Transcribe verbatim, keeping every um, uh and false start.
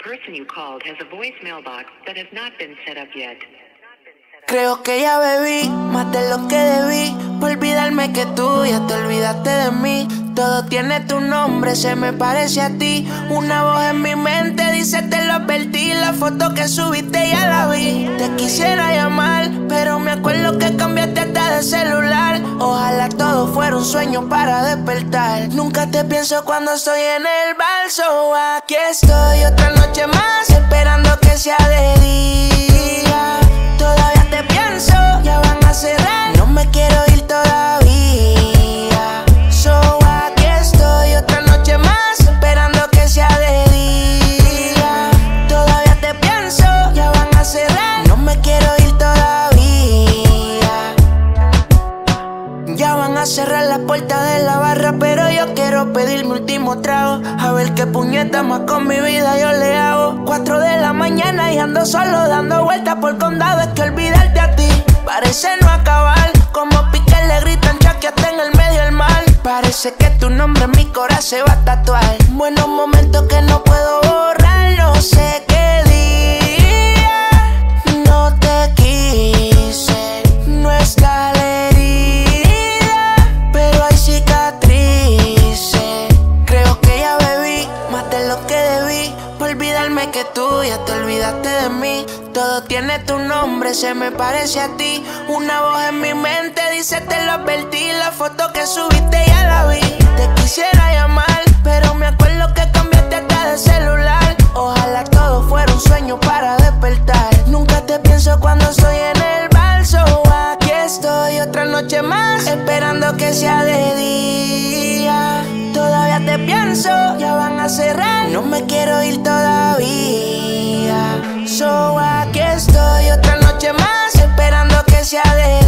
person you called has a voicemail box that has not been set up yet. Creo que ya bebí más de lo que debí, por olvidarme que tú ya te olvidaste de mí. Todo tiene tu nombre, se me parece a ti. Una voz en mi mente dice te lo advertí. La foto que subiste ya la vi. Te quisiera llamar, pero me acuerdo que cambiaste hasta de celular. Ojalá todo fuera un sueño para despertar. Nunca te pienso cuando estoy en el bar. So aquí estoy otra noche más, esperando que sea de día. Todavía te pienso, ya van a cerrar. No me quiero ir todavía. So aquí estoy otra noche más, esperando que sea de día. Todavía te pienso, ya van a cerrar. No me quiero ir todavía. Ya van a cerrar las puertas de la barra, pero yo quiero pedir mi último trago. A ver qué puñeta más con mi vida yo le hago. Cuatro de la mañana y ando solo dando vueltas por condado. Es que olvidarte a ti parece no acabar. Como Piqué le gritan chaqueate en el medio del mar. Parece que tu nombre en mi corazón se va a tatuar. Buenos momentos que no puedo borrar. No sé qué día no te quise. No está la herida, pero hay cicatrices. Creo que ya bebí más de lo que debí, por olvidarme que tú ya te olvidaste de mí. Todo tiene tu nombre, se me parece a ti. Una voz en mi mente dice te lo advertí. La foto que subiste ya la vi. Te quisiera llamar, pero me acuerdo que cambiaste hasta de celular. Ojalá todo fuera un sueño para despertar. Nunca te pienso cuando estoy en el bar. So aquí estoy otra noche más, esperando que sea de día. Todavía te pienso, ya van a cerrar. No me quiero ir todavía. So aquí estoy otra noche más, esperando que sea de